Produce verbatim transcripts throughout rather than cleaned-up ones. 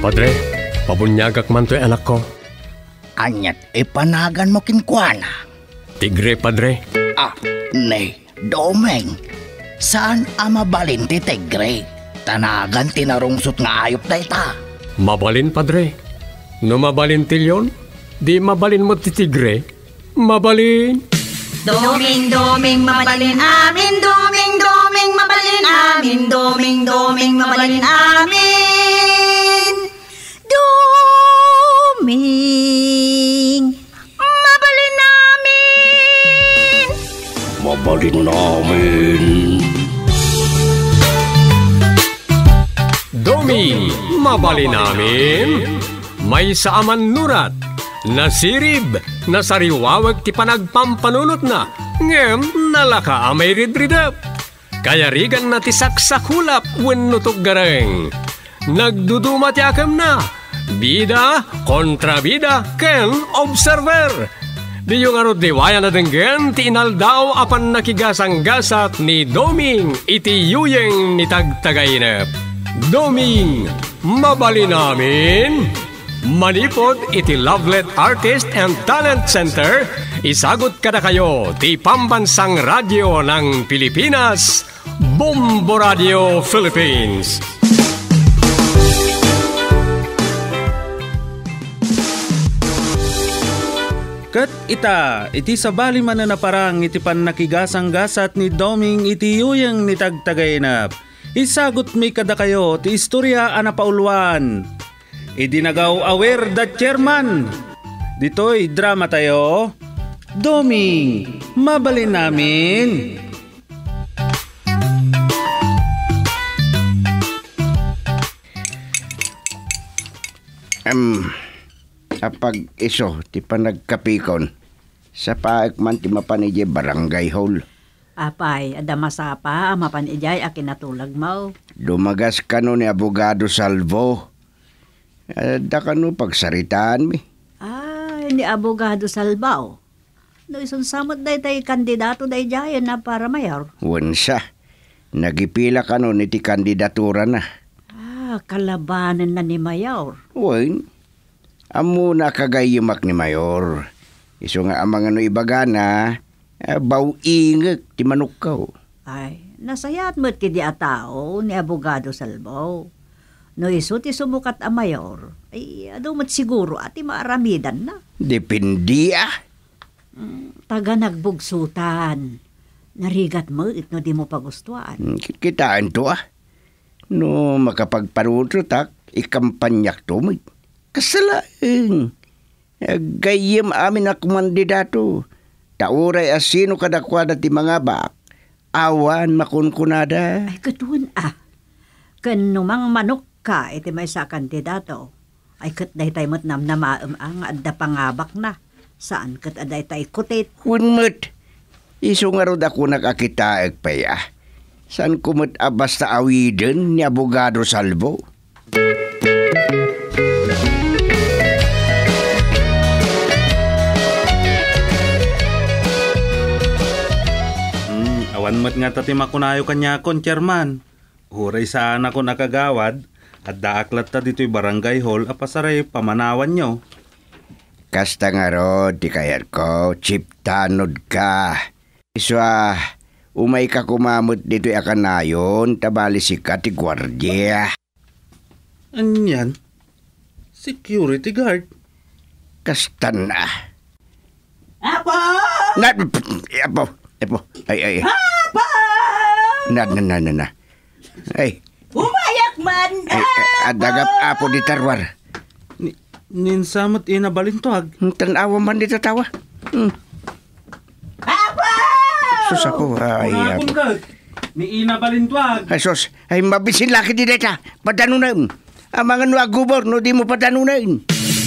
Padre, pabunyagak man to'y anak ko. Anyat ipanagan mo kinkwana. Tigre, Padre. Ah, ne, Domeng. Saan ama balin ti tigre? Tanagan tinarungsot nga ayop na ita. Mabalin, Padre. No mabalin tilyon, di mabalin mo ti tigre. Mabalin. Doming, doming, mabalin amin. Doming, doming, mabalin amin. Doming, doming, mabalin amin. Doming, mabalin amin. Mabalin namin. Doming, mabalin namin. May saaman nurat, nasirib, nasariwawag ti panagpampanunot na, ngem nalaka amay ridridap. Kaya rigan na ti saksakulap wenno gareng. Nagduduma ti akam na, bida kontra bida ken observer. Di yung arod diwaya na denggen ti inaldaw apan nakigasang-gasat ni Doming iti yuyeng ni tagtagainep. Doming, mabalin namin. Manipod iti Lovelet Artist and Talent Center, isagot kada kayo ti pambansang radyo ng Pilipinas, Bombo Radio Philippines. Kat ita, iti sabali man na naparang iti pan nakigasang-gasat ni Doming iti yuyang ni tagtagainap. Isagot mi kada kayo ti istorya ana pauluan. Idinagaw awer da chairman. Dito'y drama tayo. Doming, mabalin namin. Um, apag iso, ti panagkapikon. Sa paek man ti mapanidye barangay hall. Apay, ada masapa, mapan ijay akin natulag mo. Dumagas ka no ni Abogado Salvo. Da ka no pagsaritaan mi. Ay, ni Abogado Salvao. No isang samot day tay kandidato day jayan na para mayor. Wansa, nagipila ka no ni ti kandidatura na. Ah, kalabanan na ni mayor. Wen, amo na kagayimak ni mayor. Iso nga amang ano ibagana, uh, bau-ingek ti manukaw. Ay, nasayat mo't kidi a tao ni Abogado Salvao. No iso ti sumukat a mayor, ay adumat siguro ati maaramidan na. Dependi ah. Mm, taga nagbugsutan. Narigat mo it no di mo pagustuhan. Kitaan to ah. No makapagparutrotak, ikampanyak to mo. Kasalain. Gayem amin na kumandidato. Tauray asino kadakwada ti mga bak. Awan makunkunada. Ay katun ah. Kanumang manok ka iti may sa kandidato. Ay kat day tayo mo't namnamaam ang adda pangabak na. Saan kat aday tayo kutit? Kunmut. Iso nga rod ako nakakitaag pa ya. Saan kumut abas ta awiden ni Abogado Salvo? Hmm, awan mo't nga tati makunayo kanyakon, chairman. Huray saan ako nakagawad at daaklat ta dito'y barangay hall apasaray pamanawan nyo. Kasta nga rod, di kayat ko, chip tanod ka. Iso ah, umay ka kumamot dito'y akanayon, tabali si ka ti gwardya. Anyan? Security guard? Kasta na. Apo! Na, apo, apo, ay, ay. Apo! Na, na, na, na, na. Ay. Umayak man! Ay, adagap apo di tarwar. Ni, ninsamot inabalintuag. Tanawa man di tatawa. Hmm. Apo! Sus ako, ay. Kunakon ka. Ni inabalintuag. Ay, sus, ay mabisin laki di deta. Padanunan. Ang mga nuagubor, no di mo padanunan.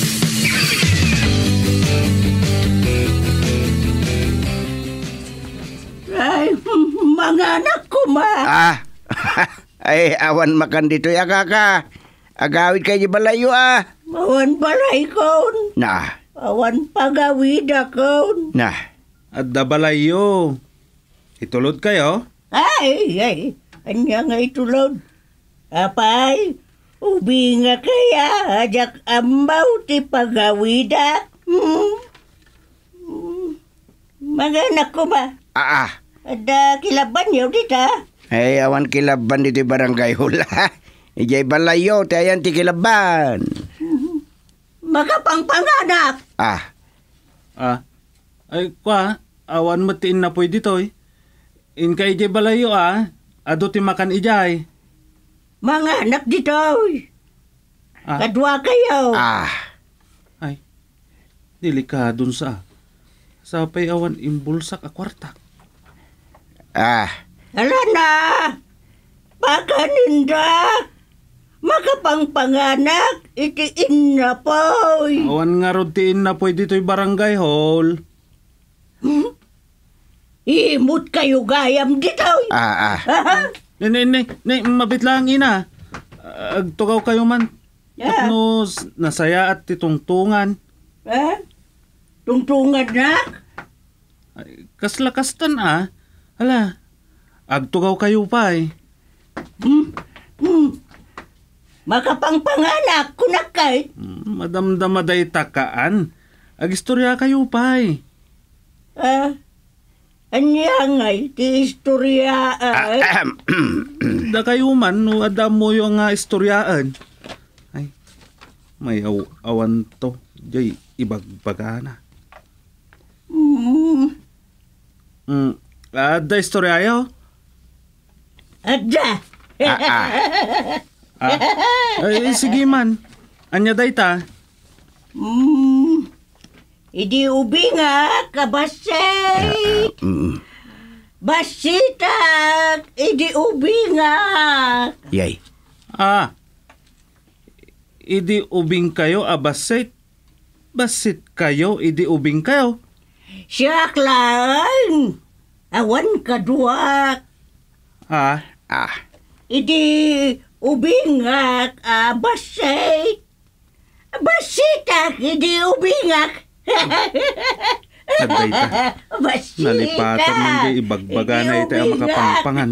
Ay, mga anak ko ma. Ah, ay awan makan dito ya kaka. Agawid kayo di balayo ah. Awan balay ko. Nah, Awan pagawid ako. nah. At dabalayo. Itulod kayo? Ay, ay. Anya nga itulod. Apay, Ubi nga kaya ajak ambaw ti pagawida. Hmm. Hmm. Mga anak ko ba? Ah, ah. Ada kilaban yaw dita. Ay, awan kilaban dito yung barangay hula. Ijay balayo, tayan ti kilaban. Makapangpanganak. Ah, Ah, ay kwa, awan matiin na po'y ditoy. In kay ijay balayo ah, ado ti makan ijay. Mga anak dito. Ah, Kadwa kayo. ah. ay, delikadon sa. Sapay awan imbulsak a kwarta. Ah, Hala na. Pakaninda. Makapangpanganak. Itiin na po'y. Awan nga rod tiin na po'y dito'y barangay hall. Imut kayo gayam dito. ah, ah. Ne, ne, ne, ne, mabit lang ina. Agtugaw kayo man. Yeah. Tapno, nasaya at titungtungan. Ha? Tungtungan na? Ay, kaslakastan ah. Hala, agtugaw kayo pa eh. Hmm? Hmm. Makapangpanganak kunakay. Hmm, madamdamaday takaan. Agistorya kayo pa eh. Ah, anya ngay, ti istorya ay. Ahem. Da kayo man, no, adam mo yung nga istoryaan. Ay, may aw awan to. Jay, ibagbagana. Hmm. Hmm, ada istoryayo? Ada. Ah, ah. Ah, ay, sige man. Anya dayta? Hmm. Idi ubi nga, kabasay. Mm. Basitak, idi ubi nga. Yay. Ah, idi ubing kayo, abasit. Basit kayo, idi ubing kayo. Siyak lang. Awan kaduak. Ah, Ah, Idi ubingak ah, basay. Basitak, idi ubingak. aday ta. Basitak. Nalipatan man di ibagbagana ito ang makapangpangan.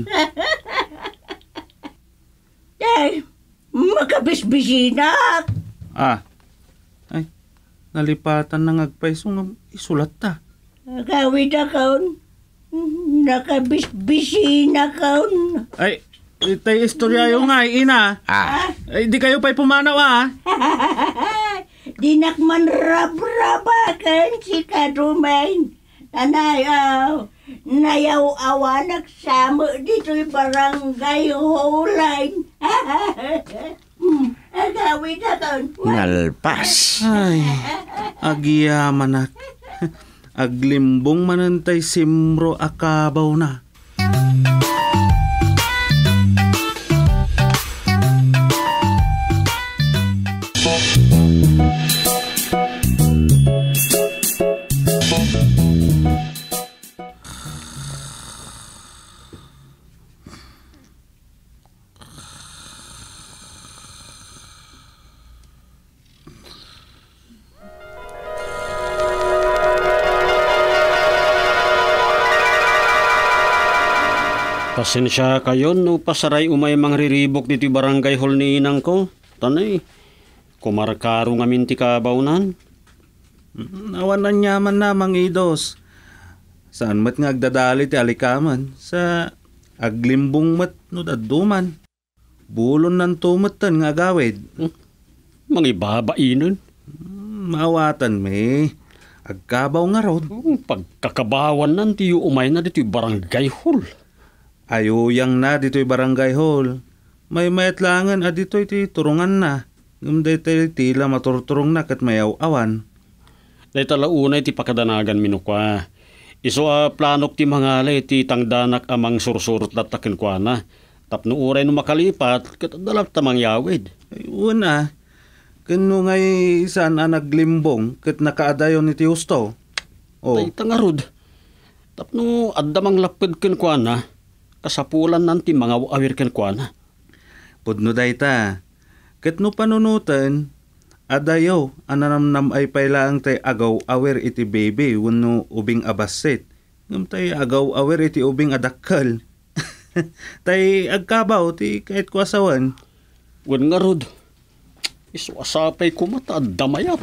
Ay, makabisbisinak. Ah, ay, nalipatan na ngagpaiso nga isulat ta. Gawid akaon. Nakabisbisinak akaon. Ay, itay istoryayo nga, ina. ah. Ay, di kayo pa'y pumanaw ah. Dinak man rab-rabakan si Kadumain. Tanayaw, nayaw awanak sama dito'y barangay Holine. Agawin na kan. Nalpas. Ay, agiyaman ak. Aglimbong manantay simro akabaw na. Pasensya kayo no pasaray umay mangriribok dito barangay hall ni inang ko. Tanay, kumarkaro nga minti kabawnan. Nawan na nyaman na mga idos. Saan mat nga agdadali ti alikaman? Sa aglimbong mat no daduman. Bulon ng tumatan nga gawid. Mga ibabainan. Maawatan me. Agkabaw nga rod. Pagkakabawan nan tiyo umay na dito barangay hall. Ayuyang na dito'y barangay hall. May mayatlangan a dito'y ti turungan na. Ngumday tayo tila maturturong na kat mayaw awan. Dahil talaunay ti pakadanagan minukwa. Iso a planok ti mangalay ti tangdanak amang sursurot latakin kwa na. Tapno uray no makalipat kat dalap tamang yawid. Ay una, kano ngay saan a naglimbong kat nakaadayon ni ti Justo. Oh, Dahil tangarod. Tapno addamang lapid kin kwa na. Kasapulan nanti mga awir kin kwa na. pudno dayta. Kat no panunutan, adayaw, ananamnam ay pailaang tay agaw awer iti baby, wano ubing abasit. Ngam tay agaw awer iti ubing adakkal. Tay agkabaw, ti kahit kwasawan. Wan nga rod. Iswasapay ko mata at damayap.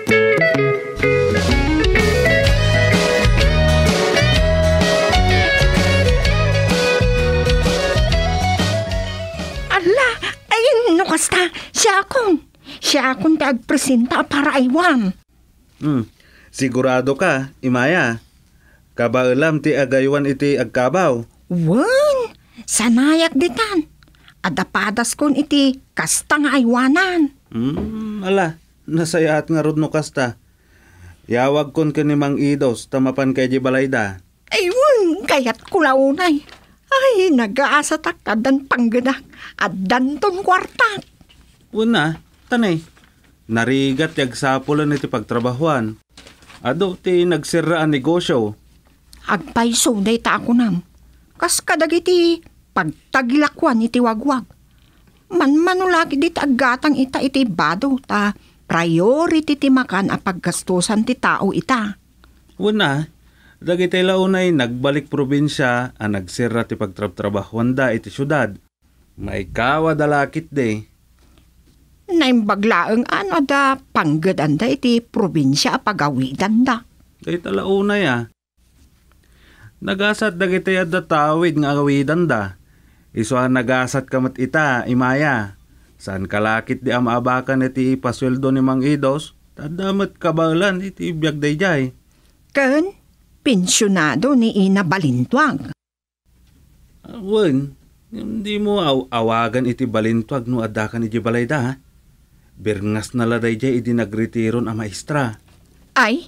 Ala, ayun no kasta. Siya akong. Siya akong tagpresenta para aywan. Hmm. Sigurado ka, Imaya. Kabaulam ti agaywan iti agkabaw. Wan, sanayak ditan. Adapadas kon iti kasta nga aywanan. Hmm, ala, nasayat nga rod no kasta. Yawag kon ka ni Mang Idos, tamapan kay di balayda. Ayun, kayat kulaunay. Ay, nag-aasa taktadan pangganak at danton kwartat. Una, tanay. Narigat yag sapulan iti pagtrabahuan. Ado ti nagsira ang negosyo. Agpaiso day ta ako nam. Kas kadagiti pagtagilakwan iti wagwag. Man-manulaki dit aggatang ita iti bado ta priority ti makan a paggastusan ti tao ita. Una, dagiti launay nagbalik probinsya ang nagsira ti pagtrabahuan da iti syudad. May kawadalakit de. Naimbaglaeng ano da panggadan da iti probinsya a pagawidan da. Dahil launay ah. Nagasat dagiti adda tawid nga awidan da. Isuan nagasat kamat ita, Imaya. Saan kalakit di amaabakan iti ipasweldo ni Mang Idos, tadamat kabalan iti ibiyag dayjay. Ken, pensyonado ni Ina Balintwag. Awan, hindi mo aw awagan iti balintwag no adakan iti balayda ha. Birngas na laday jay iti nagretiron a maestra. Ay,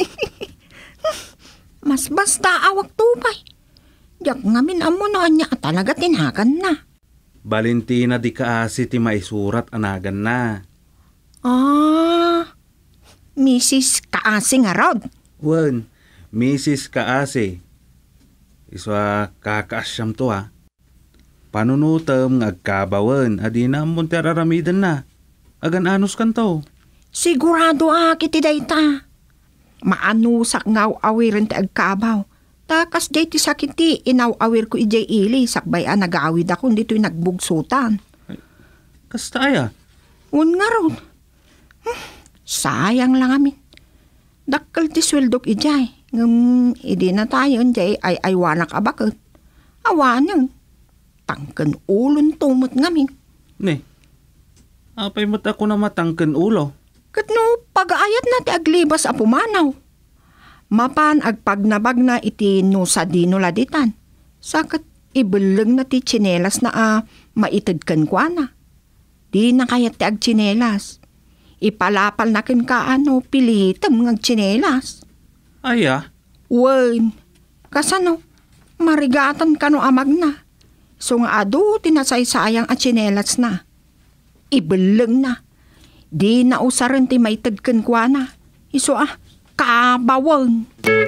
mas basta awak tupay. Yak ngamin amo na niya talaga tinakan na. Valentina di kaasi ti maisurat anagan na. Ah, Missus Kaasi nga rod. Wan, Missus Kaasi. Iswa kakaasyam to ha. Panunutam ng agkabawan, adi na mong teraramidan na. Agan anos kan to. Sigurado akit dayta. Maanusak ngaw awirin ti agkabaw. Takas jay ti sakit ti inaw awir ko ijay ili sakbay a nag-aawid ako dito'y nagbugsutan. Kastaya? Un nga ron. Hmm, sayang lang amin. Dakkel ti sweldok ijay. Ngam, idi na tayo jay ay aywanak abakot. Awanan. Tangken ulon tumot ngamin. Ne, apay mat ako na matangken ulo. Katno, pag-aayat na ti aglibas a pumanaw. Mapan agpagnabag na iti no sa dino laditan. Sakat ibelang na ti tsinelas na ah, maitid kan kwa na. Di na kayat ti agtsinelas. Ipalapal na kin ka ano, pilitam ng tsinelas. Aya? Wen, kasano, marigatan ka no amag na. So nga ado, tinasaysayang at tsinelas na. Ibelang na. Di na usaran ti maitid kan kwa na. Iso ah, kabawon.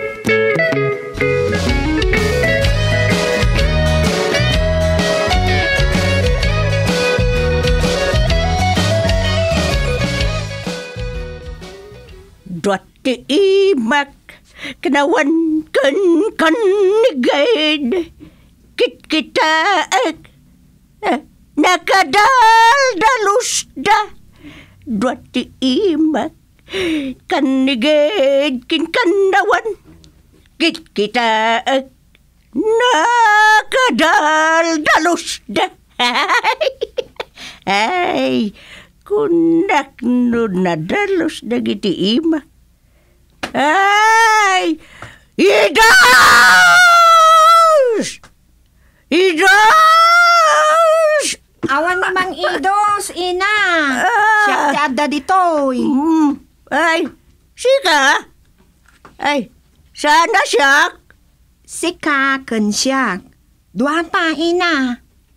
Dati imak kanawan kan kan nigayd kit kita ak nakadaldalus da. Dati imak kanigid kin kanawan kit kita ak nakadaldalus da. Ay, kunak no nadalos dagiti imak. Ay, Idos! Idos! Awan ni Mang Idos, ina. Ah. Siya ti adda ditoy. Mm, ay, sika? Ay, sana siya? Sika ken siya. Duhan pa, ina.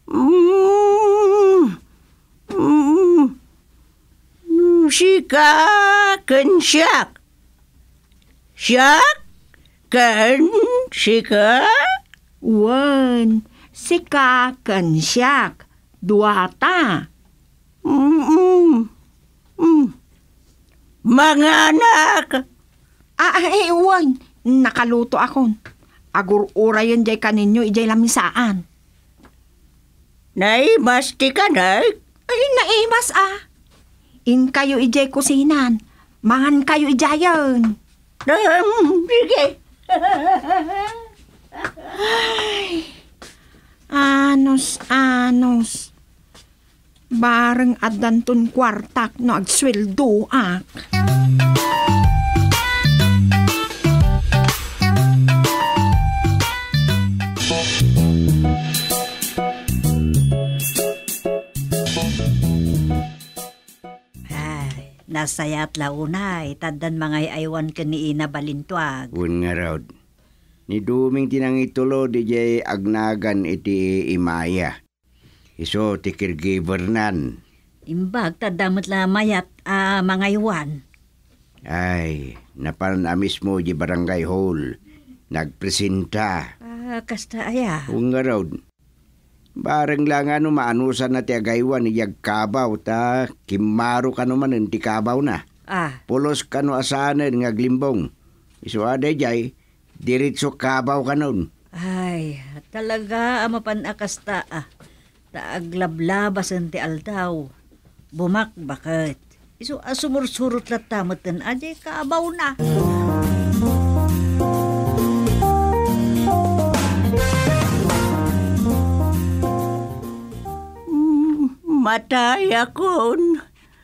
Mm, mm, mm, sika ken siya? Siya? Ken sika? Wen, sika ken siya. Duata. Mm, mm. Mga anak. Ah, eh, wen. Nakaluto akon. Agur-ura yun jay kaninyo, ijay lamisaan. Nay, masti ka, nay? Ay, nai, labas ah. In kayo ijay kusinan. Mangan kayo ijayan. Um, sige. Ay, anos, anos. Bareng adantun kwartak no agsweldo ak. Ay, nasayat launay, tadan mga aywan ka ni Ina Balintwag. Un nga raw. Ni duming tinang itulo di jay agnagan iti imaya. Iso ti caregiver nan. Imbag, tadamot la mayat ah, mga aywan. Ay, napanamis mo di barangay hall. Nagpresenta. Ah, kasta aya. Un nga raw. Bareng lang ano maanusan na ti agaywan ni Yagkabaw ta kimaro ka naman ti kabaw na. Ah, Pulos ka no asanan nga glimbong. Iso ade jay, diritso kabaw ka nun. ay, talaga amapan akasta ah. Taaglablabas ti altaw. Bumak bakit? Iso asumursurot na tamatan ajay kaabaw na. Matay akon.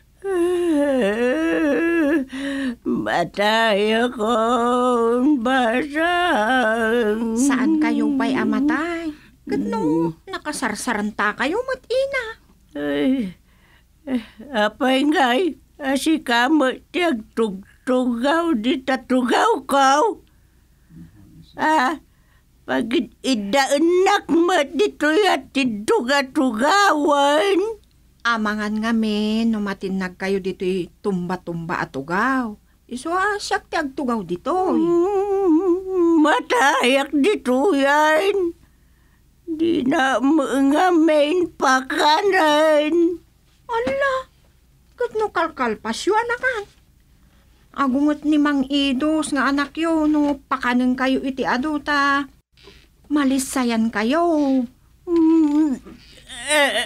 Matay akon. Basang. Saan kayo ba'y amatay? Gano, nakasarsaranta kayo mat-ina. Ay, eh, apay ngay. Asi ka mo tiyag tugtugaw di tatugaw ko. Ah, pag idaanak mo dito at tiduga-tugawan. Amangan nga men, numatinag kayo dito tumba-tumba at tugaw. Iso asyak ti agtugaw dito. Mm, matayak dito yan. Di na mga main pakanan. Ala, gano kalkalpasyo anakan. Agungot ni Mang Idos nga anak yo, no pakanan kayo iti aduta. Malisayan kayo. Mm, eh,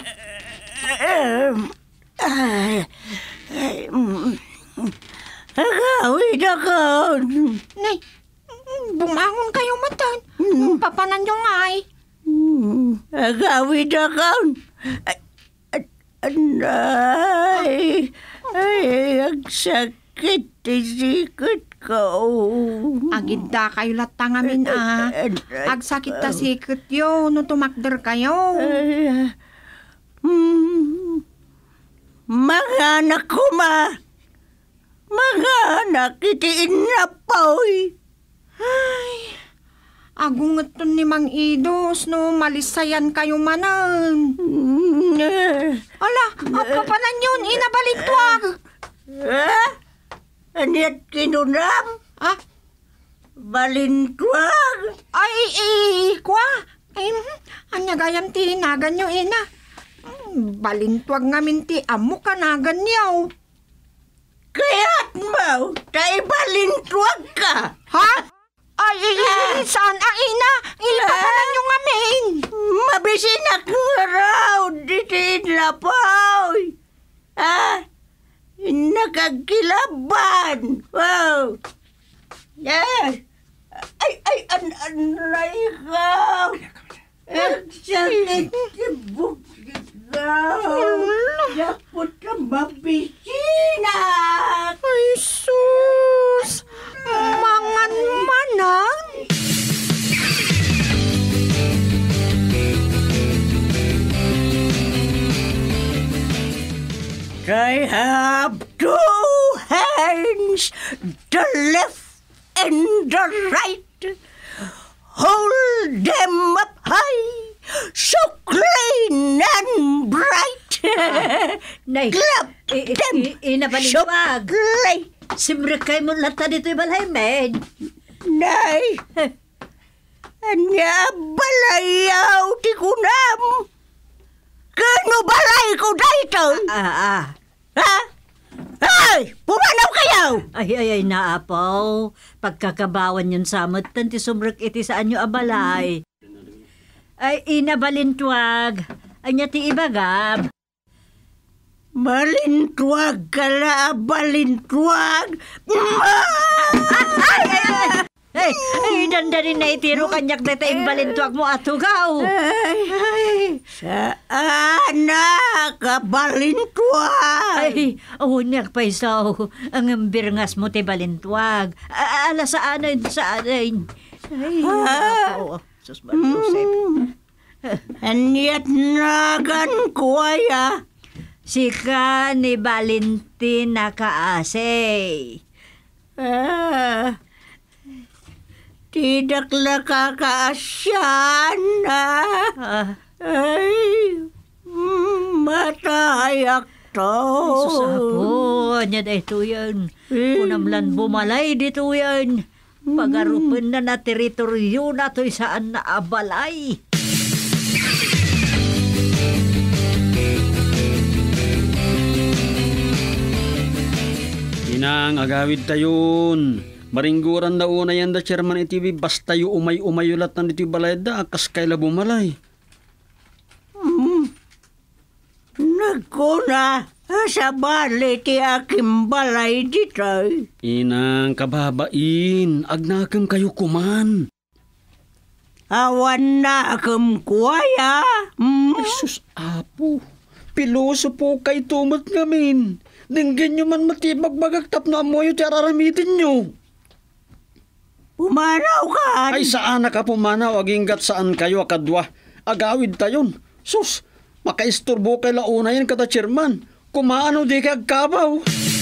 Ay, ay, mm, agawid ako. Nay, bumangon kayo matan. Papanan yung ay. Mm, agawid ako. Ay, ay, ay, ay, ang sakit isikot ko. Agidda kayo latangamin ah. Agsakit ta sikot yo, no tumakder kayo. Ay, mm, mga anak ko ma. Mga anak itiin na po'y. Ay, agungot to ni Mang Idos, no malisayan kayo manan. Mm, Ala, apapanan yun, inabalintwag. ah, anit kinunam? Ah, Balintwag? ay, eh, kwa. Ay, anyagayan ti nagan nyo, ina. Mm, Balintwag nga minti, amo ka nagan nyo. Kaya't mo, kay balintwag ka. Ha? Ay, ay, ay, saan ang ina? Ipapanan nyo nga, main. Mabisinak nga raw, ditiin lapoy. Ah, nakagkilaban. Wow. Yes. Ay, ay, an, an, ikaw. Ang sakit tibok ikaw. Yapot ka mabisinak. Ay, sus! Mangan manan! I have two hands, the left and the right. Hold them up high, so clean and bright. Nay, Clap i- i- them, i- ina so Balintwag. clean. Simrik kay mo lata dito ibalhay, med. Nay, anya balayaw ti kunam. Kano balay ko dito? Ah, ah. Ha? Ay, pumanaw kayo! Ay, ay, ay, naapaw. Pagkakabawan yun samot, tanti sumrek iti saan nyo abalay. Ay, ina Balintwag. Anya ti ibagab. Balintwag ka la, balintwag! Ay, ay, dandanin na itiro kanyak na taing balintwag mo atugaw. Ay, ay, saan na ka balintwag? Ay, unak pa isaw. Ang ambirngas mo te balintwag. A- Ala saan ay, saan ay. Ay, ako. Sus, Joseph. Anyat nagan kuya. Sika ni Valentina kaasay. Ah, tidak la kakaasyan na. Ah, Ay, mm, matayak to. Susapo, niya day to yan. Kunamlan bumalay dito yan. Pagarupan na na teritoryo na to'y saan na abalay. Inang agawid tayon. Maringguran na una yan da chairman iti basta yu umay-umayulat na iti balay da akas kayla bumalay. Nagkuna, sa bali ti aking balay dito. Inang kababain, agnakam kayo kuman. Awan na akong kuya. Mm. Ay sus apo, piloso po kay tumat ngamin. Dinggan nyo man matibag bagagtap na amoyo ti araramitin nyo. Pumanaw ka. Ay saan na ka pumanaw aginggat saan kayo akadwa. Agawid tayon. Sus, makaisturbo kay launa yan kada chairman. Kumaano di ka agkabaw.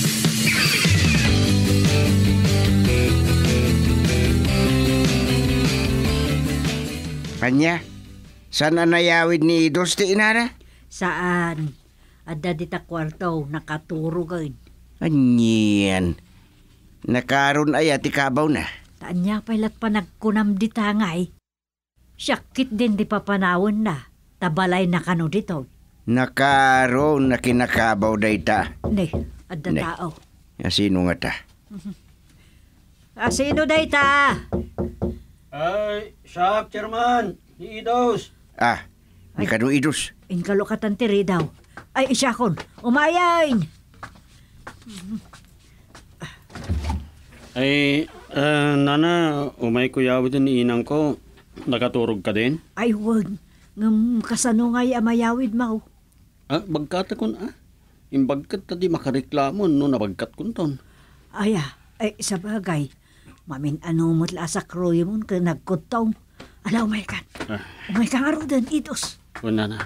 Panya, saan na nayawid ni Idos ti inara? Saan? Adda dita kwarto, nakaturo gayon. Anyan. Nakaroon ay ati kabaw na. Taan niya pailat pa nagkunam di tangay. Syakit din di papanawon na. Tabalay na kano dito. Nakaroon na kinakabaw day ta. Ne, adda Ne. tao. Ya, sino nga ta? Ah, sino day ta? Ay, siya, chairman. Iidos. Ah, ni kanu Idos. Inkalokatan tiri daw. Ay, isyakon. Umayain! Ay, ah, nana, umay kuyawid ni inang ko. Nakaturog ka din? Ay, wag. Ngam kasano nga'y amayawid mo. Ah, bagkat akon ah. Imbagkat ta di makareklamon no nabagkat kun ton. Ay, ah, ay, sa bagay. Mamin ano mo't la sa kroyo mo ka nagkutong. Ala, umay kan. Ah. Umay ka nga ro din, itos. Una na.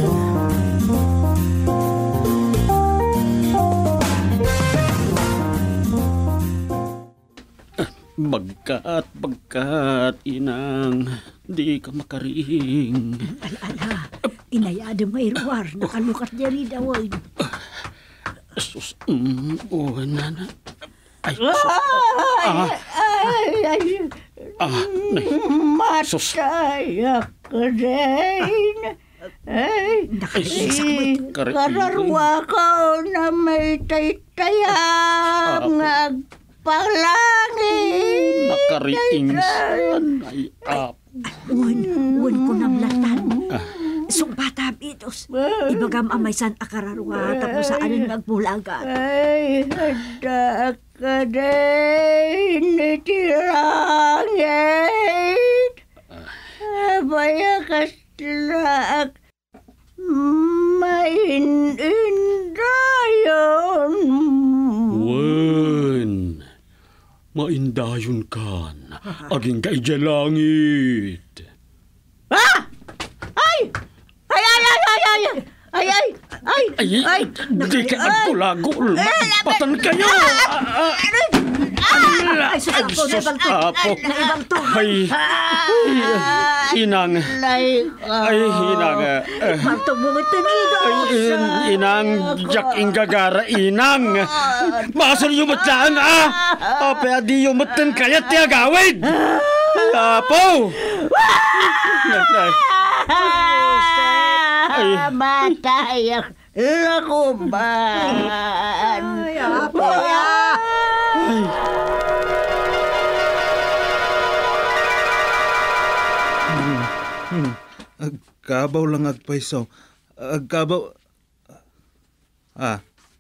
Bagkat, bagkat, inang, di ka makaring. Ala, ala. Inayado may ruwar. Nakalukat niya rin daw. Sus, mm, oh, nana. Ay, sus, ah, Ay, ay, ah, nay, sus, matayak ka din. Ay, Nakalisak mo. kararwa ka na may taytayang agpalangin. nakariingsan. Ay, ah, Uwan, uwan ko namlatan. Sumbata itos. Ibagam amaysan akararwa tapos sa anin nagmulaga. Ay, handa ka din itirangin. Abaya ka sila mainindayon. wen, maindayon kan, aging kaidya langit. Ah! Ay! Ay, ay, ay, ay, ay! Ay, ay, ay! Ay, Ay! di ka nagkulagol. Patan kayo. Ah, ah, Ay, sa ay, apo, sus, naibang to. apo. Naibang to. Ay, ay, inang, Lay ay, inang, eh, Martong mo matanido. ay, in- inang, jak ingagara, inang. Masal yung matlaan, ah. Apa, di yung matan kaya tiyagawid. Apo. Ay. Ah, matayak lakuban. Ay, apo. Agkabaw lang agpaisaw. Agkabaw... Ah.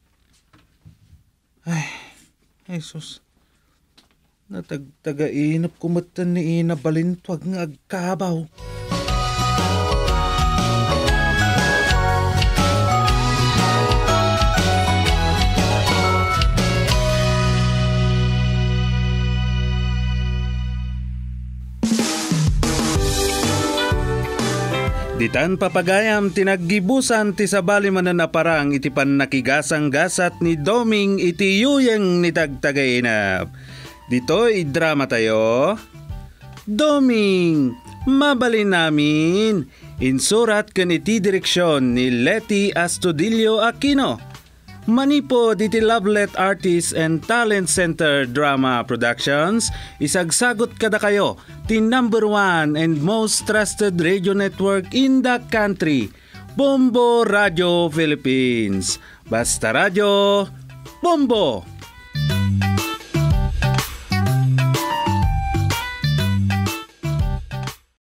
Ay, Jesus. Natagtagainap kumatan ni Ina Balintwag nga agkabaw. Ditan papagayam tinaggibusan ti sabali mananaparang iti pan nakigasang gasat ni Doming iti yuyeng nitagtagainap. Dito idrama tayo. Doming, mabalin namin. Insurat kan iti direksyon ni Letty Astudillo Aquino. Manipo diti Lovelet Artists and Talent Center Drama Productions, isagsagot kada kayo ti number one and most trusted radio network in the country, Bombo Radio Philippines. Basta Radio, Bombo!